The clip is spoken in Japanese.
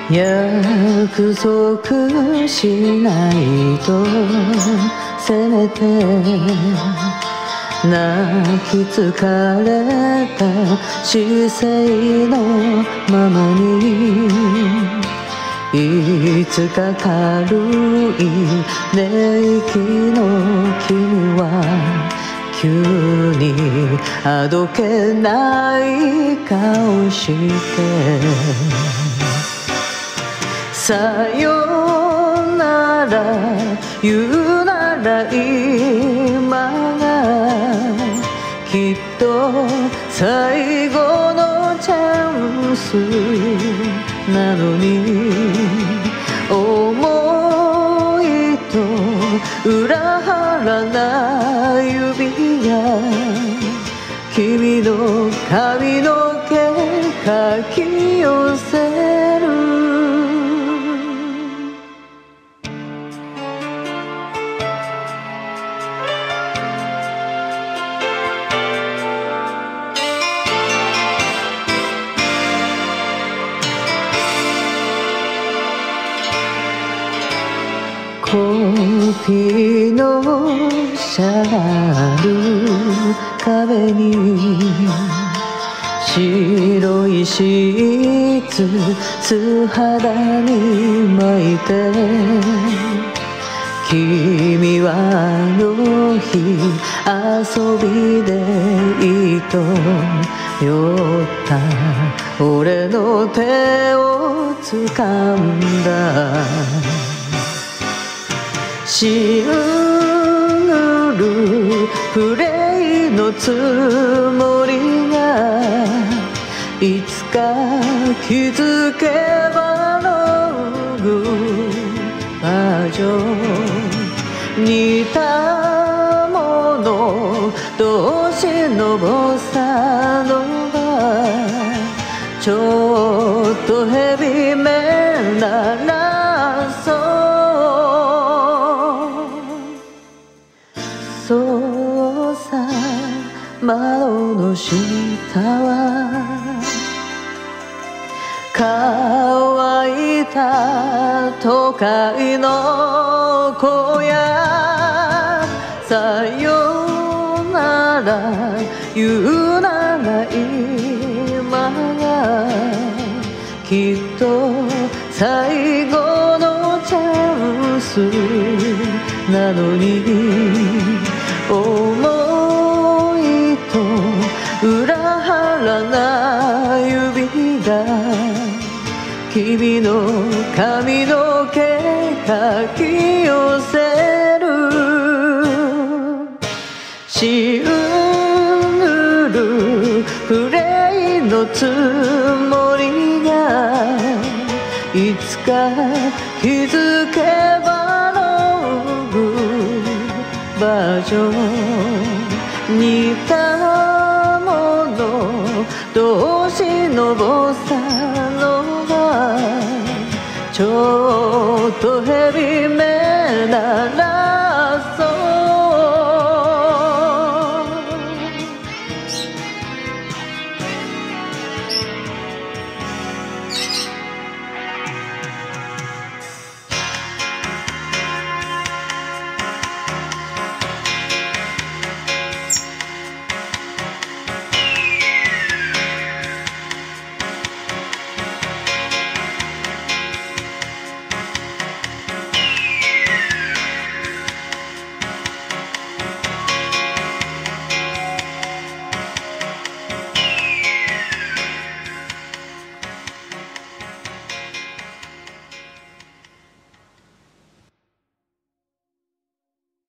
約束しないとせめて泣き疲れた姿勢のままにいつか軽い寝息の君は急にあどけない顔してさよなら言うなら今がきっと最後のチャンスなのに思いと裏腹な指が君の髪の毛かき寄せるコピーのシャール壁に白いシーツ素肌に巻いて君はあの日遊びで糸よった俺の手を掴んだシングルプレイのつもりがいつか気づけばログバージョン似たもの同士のボサノバちょっとヘビめならそうさ窓の下は乾いた都会の小屋さよなら言うなら今がきっと最後のチャンスなのに思いと裏腹な指が君の髪の毛かき寄せるシングルプレイのつもりがいつか気づけばログバージョン似たもの同士のボサノバちょっとヘビめなら